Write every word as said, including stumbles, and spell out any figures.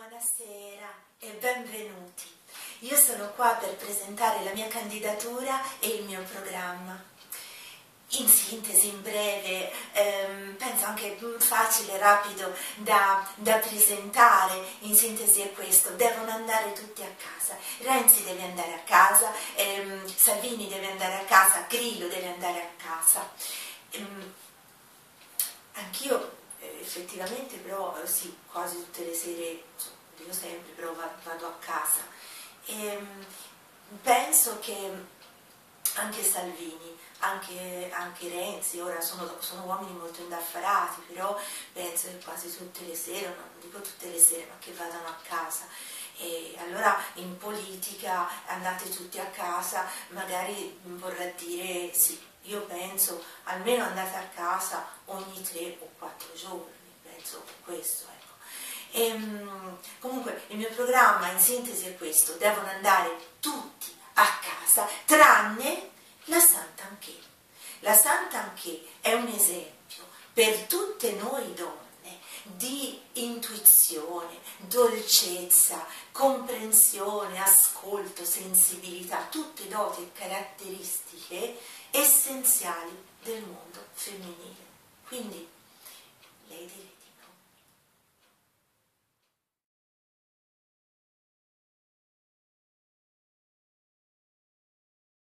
Buonasera e benvenuti. Io sono qua per presentare la mia candidatura e il mio programma. In sintesi, in breve, ehm, penso anche facile, rapido da, da presentare, in sintesi è questo: devono andare tutti a casa. Renzi deve andare a casa, ehm, Salvini deve andare a casa, Grillo deve andare a casa. Ehm, anch'io eh, effettivamente però eh, sì, quasi tutte le sere, dico sempre, però vado a casa. E penso che anche Salvini, anche, anche Renzi, ora sono, sono uomini molto indaffarati, però penso che quasi tutte le sere, non dico tutte le sere, ma che vadano a casa. E allora in politica andate tutti a casa, magari vorrà dire sì, io penso almeno andate a casa ogni tre o quattro giorni, penso questo, ecco. E, comunque il mio programma in sintesi è questo: devono andare tutti a casa tranne la Santanchè. La Santanchè è un esempio per tutte noi donne di intuizione, dolcezza, comprensione, ascolto, sensibilità, tutte doti e caratteristiche essenziali del mondo femminile. Quindi